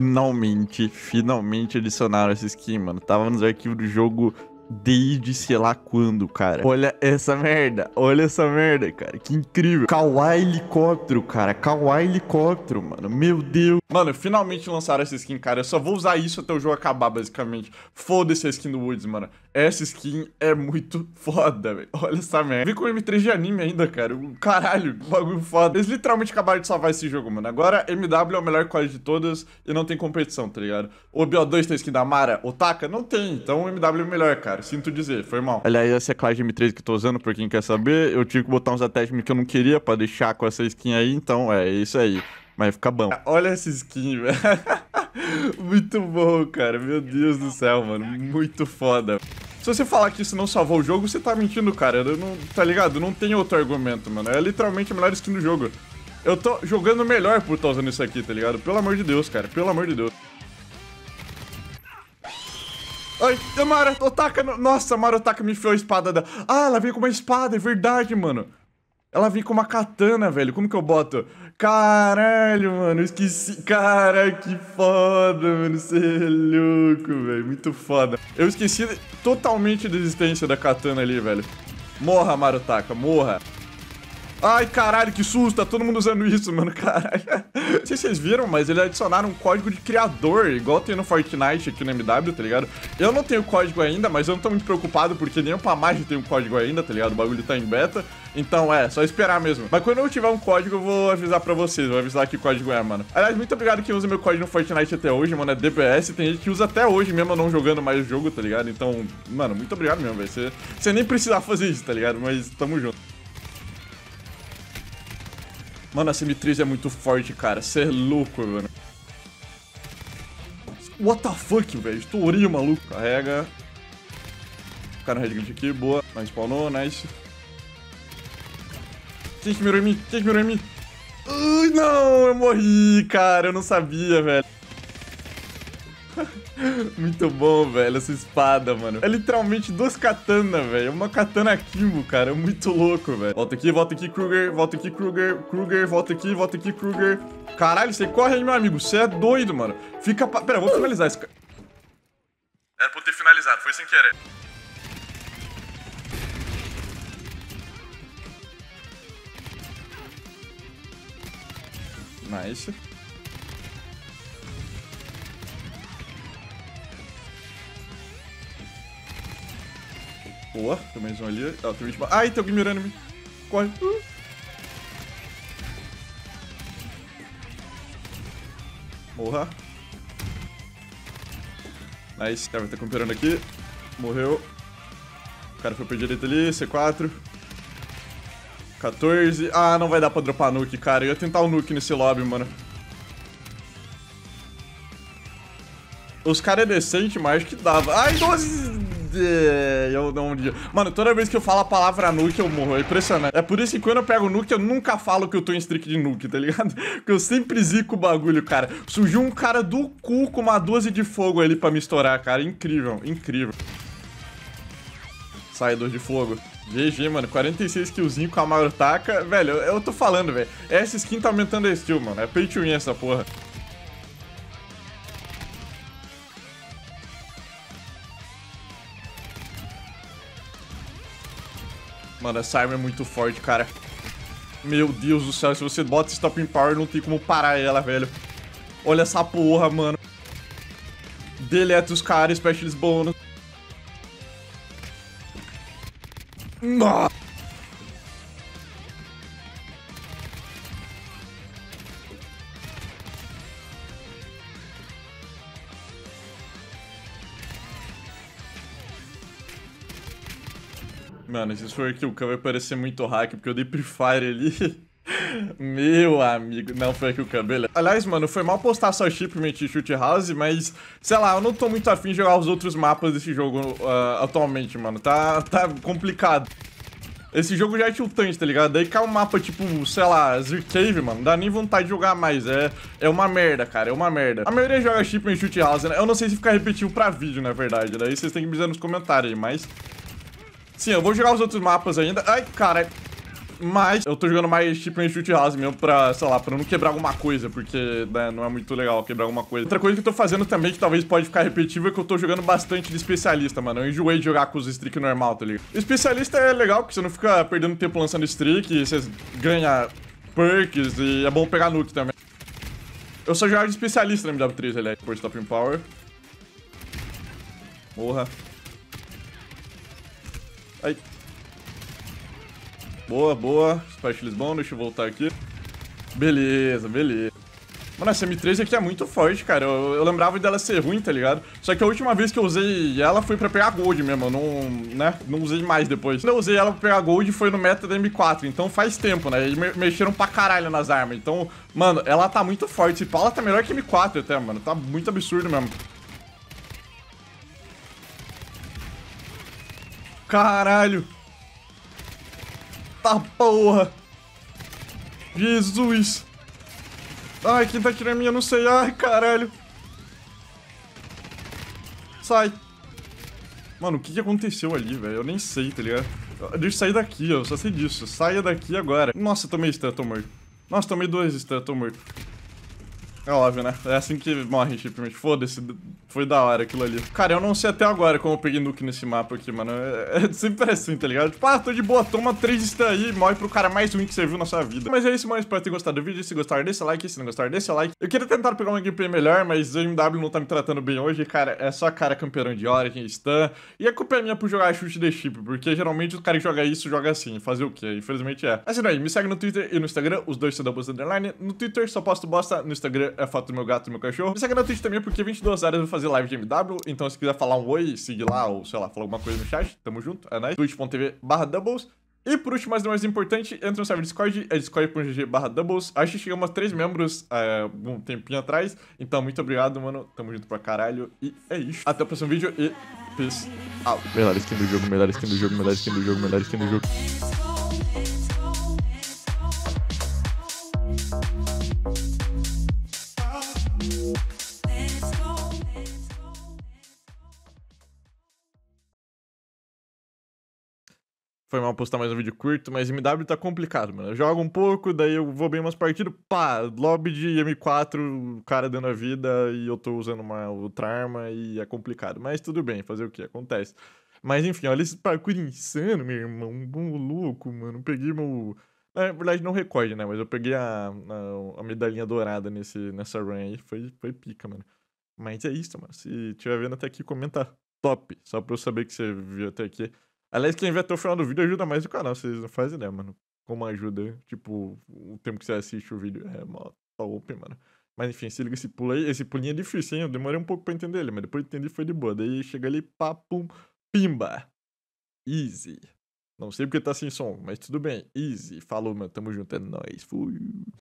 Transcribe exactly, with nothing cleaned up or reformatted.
Finalmente, finalmente adicionaram essa skin, mano. Tava nos arquivos do jogo desde sei lá quando, cara. Olha essa merda, olha essa merda, cara. Que incrível. Kawaii helicóptero, cara. Kawaii helicóptero, mano. Meu Deus. Mano, finalmente lançaram essa skin, cara. Eu só vou usar isso até o jogo acabar, basicamente. Foda-se a skin do Woods, mano. Essa skin é muito foda, velho. Olha essa merda. Vi com o M três de anime ainda, cara. Caralho, bagulho foda. Eles literalmente acabaram de salvar esse jogo, mano. Agora, M W é o melhor código de todas e não tem competição, tá ligado? O B O dois tem skin da Mara, Otaka? Não tem. Então o M W é o melhor, cara. Sinto dizer, foi mal. Aliás, essa é a classe de M três que eu tô usando, por quem quer saber. Eu tive que botar uns attachments que eu não queria pra deixar com essa skin aí, então é isso aí. Mas fica bom. Olha essa skin, velho. Muito bom, cara. Meu Deus do céu, mano. Muito foda. Se você falar que isso não salvou o jogo, você tá mentindo, cara. Eu não, tá ligado? Não tem outro argumento, mano. É literalmente a melhor skin do jogo. Eu tô jogando melhor por estar usando isso aqui, tá ligado? Pelo amor de Deus, cara. Pelo amor de Deus. Ai, a Mara Otaka... Nossa, a Mara Otaka me enfiou a espada da... Ah, ela veio com uma espada, é verdade, mano. Ela veio com uma katana, velho. Como que eu boto? Caralho, mano, eu esqueci. Cara, que foda, mano. Você é louco, velho. Muito foda. Eu esqueci totalmente da existência da katana ali, velho. Morra, Mara Otaka, morra. Ai, caralho, que susto, tá todo mundo usando isso, mano, caralho. Não sei se vocês viram, mas eles adicionaram um código de criador, igual tem no Fortnite aqui no M W, tá ligado? Eu não tenho código ainda, mas eu não tô muito preocupado, porque nem o Pamage tem um código ainda, tá ligado? O bagulho tá em beta, então é, só esperar mesmo. Mas quando eu tiver um código, eu vou avisar pra vocês, vou avisar que código é, mano. Aliás, muito obrigado quem usa meu código no Fortnite até hoje, mano, é D P S, tem gente que usa até hoje mesmo não jogando mais o jogo, tá ligado? Então, mano, muito obrigado mesmo, velho. Você, você nem precisava fazer isso, tá ligado? Mas tamo junto. Mano, essa M três é muito forte, cara. Você é louco, mano. What the fuck, velho? Estourei, maluco. Carrega. Ficar no red grid aqui, boa. Mas spawnou, nice. Quem que mirou em mim? Quem que mirou em mim? Ai, não, eu morri, cara. Eu não sabia, velho. Muito bom, velho, essa espada, mano. É literalmente duas katanas, velho. É uma katana Kimbo, cara. É muito louco, velho. Volta aqui, volta aqui, Kruger. Volta aqui, Kruger. Kruger, volta aqui, volta aqui, Kruger. Caralho, você corre aí, meu amigo. Você é doido, mano. Fica... Pa... Pera, eu vou finalizar esse... Era pra eu ter finalizado, foi sem querer. Nice. Boa, tem mais um ali. Ah, tem um... Ai, tem alguém mirando em mim. Corre. Uh. Morra. Nice. O cara vai estar comparando aqui. Morreu. O cara foi pra direita ali. C quatro. quatorze. Ah, não vai dar pra dropar nuke, cara. Eu ia tentar o nuke nesse lobby, mano. Os caras é decente, mas acho que dava. Ai, doze... Eu não... Mano, toda vez que eu falo a palavra nuke, eu morro. É impressionante. É por isso que quando eu pego nuke, eu nunca falo que eu tô em streak de nuke, tá ligado? Porque eu sempre zico o bagulho, cara. Surgiu um cara do cu com uma doze de fogo ali pra me estourar, cara. Incrível, incrível. Saidor de fogo. G G, mano. quarenta e seis killzinho com a Mara Otaka. Velho, eu, eu tô falando, velho. Essa skin tá aumentando a skill, mano. É pay to win essa porra. Mano, essa arma é muito forte, cara. Meu Deus do céu, se você bota Stopping Power, não tem como parar ela, velho. Olha essa porra, mano. Deleta os caras, Specialist Bônus. Nossa. Mano, se for aqui o Khan vai parecer muito hack, porque eu dei Pre-Fire ali. Meu amigo, não foi aqui o Khan, beleza. Aliás, mano, foi mal postar só Shipment e Shoot House, mas, sei lá, eu não tô muito afim de jogar os outros mapas desse jogo uh, atualmente, mano. Tá, tá complicado. Esse jogo já é tiltante, tá ligado? Daí cai um mapa tipo, sei lá, Zercave, mano. Não dá nem vontade de jogar mais. É, é uma merda, cara. É uma merda. A maioria joga Shipment e Shoot House, né? Eu não sei se fica repetitivo pra vídeo, na verdade. Daí vocês têm que me dizer nos comentários aí, mas... Sim, eu vou jogar os outros mapas ainda. Ai, cara. mas eu tô jogando mais tipo em shoot house mesmo pra, sei lá, pra não quebrar alguma coisa, porque, né, não é muito legal quebrar alguma coisa. Outra coisa que eu tô fazendo também, que talvez pode ficar repetitivo, é que eu tô jogando bastante de especialista, mano. Eu enjoei de jogar com os streak normal, tá ligado? Especialista é legal, porque você não fica perdendo tempo lançando streak, você ganha perks e é bom pegar nuke também. Eu só jogava de especialista na M W três, aliás, por Stopping Power. Morra. Aí. Boa, boa. Splash Lisbon, deixa eu voltar aqui. Beleza, beleza. Mano, essa M três aqui é muito forte, cara. Eu, eu lembrava dela ser ruim, tá ligado? Só que a última vez que eu usei ela foi pra pegar Gold mesmo. Eu não, né? Não usei mais depois. Quando eu usei ela pra pegar Gold foi no meta da M quatro. Então faz tempo, né? E me mexeram pra caralho nas armas. Então, mano, ela tá muito forte. Ela tá melhor que M quatro até, mano. Tá muito absurdo mesmo. Caralho. Tá porra. Jesus. Ai, quem tá tirando a minha, eu não sei. Ai, caralho. Sai. Mano, o que que aconteceu ali, velho? Eu nem sei, tá ligado? Deixa eu sair daqui, eu só sei disso. Saia daqui agora. Nossa, tomei stun, tô morto. Nossa, tomei dois stun, tô morto. É óbvio, né? É assim que morre, simplesmente. Foda-se, foi da hora aquilo ali. Cara, eu não sei até agora como eu peguei nuke nesse mapa aqui, mano. É, é sempre assim, tá ligado? Tipo, ah, tô de boa, toma três stun aí e morre pro cara mais ruim que você viu na sua vida. Mas é isso, mano. Espero ter gostado do vídeo. Se gostar, deixa like. Se não gostar, deixa like. Eu queria tentar pegar uma gameplay melhor, mas o M W não tá me tratando bem hoje, cara. É só cara campeão de hora, quem stun. E a culpa é minha por jogar chute de chip, porque geralmente o cara que joga isso joga assim. Fazer o quê? Infelizmente é. Mas aí, me segue no Twitter e no Instagram, os dois são da Bosta Underline. No Twitter só posto bosta, no Instagram é foto do meu gato e meu cachorro. Me segue na Twitch também, porque vinte e duas horas eu vou fazer live de M W. Então, se quiser falar um oi, seguir lá, ou sei lá, falar alguma coisa no chat, tamo junto, é nóis. twitch ponto tv barra doubles. E por último, mas não mais importante, entra no server Discord, é discord ponto g g barra doubles. Acho que chegamos a três membros é, um tempinho atrás. Então, muito obrigado, mano. Tamo junto pra caralho. E é isso. Até o próximo vídeo e peace out. Melhor skin do jogo, melhor skin do jogo, melhor skin do jogo, melhor skin do jogo. Foi mal postar mais um vídeo curto, mas M W tá complicado, mano. Eu jogo um pouco, daí eu vou bem umas partidas, pá, lobby de M quatro, o cara dando a vida e eu tô usando uma outra arma e é complicado. Mas tudo bem, fazer o que? Acontece. Mas enfim, olha esse parkour insano, meu irmão. Um louco, mano. Peguei meu... Na verdade, não recorde, né? Mas eu peguei a, a, a medalhinha dourada nesse, nessa run aí. Foi, foi pica, mano. Mas é isso, mano. Se estiver vendo até aqui, comenta top. Só pra eu saber que você viu até aqui. Aliás, quem vê até o final do vídeo ajuda mais o canal, vocês não fazem ideia, mano. Como ajuda, tipo, o tempo que você assiste o vídeo é mó top, mano. Mas enfim, se liga esse pulo aí. Esse pulinho é difícil, hein? Eu demorei um pouco pra entender ele, mas depois entendi foi de boa. Daí chega ali, pá, pum, pimba. Easy. Não sei porque tá sem som, mas tudo bem. Easy. Falou, mano. Tamo junto. É nóis. Fui.